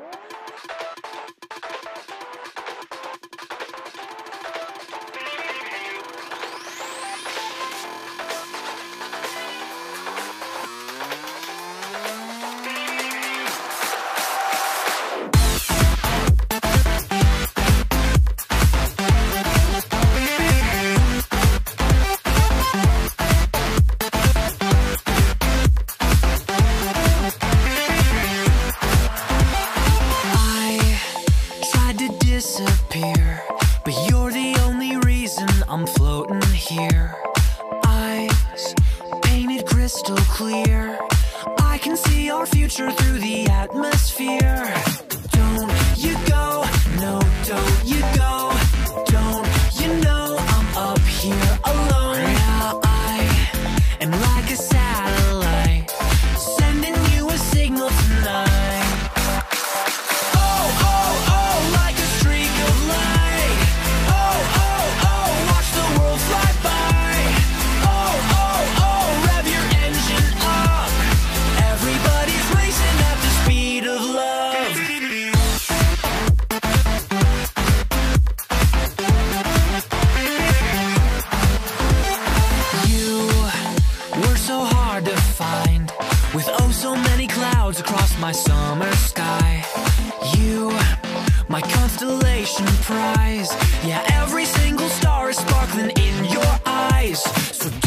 Disappear, but you're the only reason I'm floating here. Eyes painted crystal clear, I can see our future through the atmosphere. Don't you go, no, don't you go. Don't you know I'm up here alone? Now I am like a satellite, sending you a signal tonight. With oh so many clouds across my summer sky, you, my constellation prize. Yeah, every single star is sparkling in your eyes. So